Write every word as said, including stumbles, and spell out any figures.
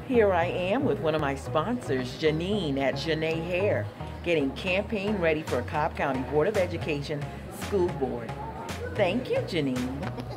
Here I am with one of my sponsors, Janine at Janei Hair, getting campaign ready for Cobb County Board of Education School Board. Thank you, Janine.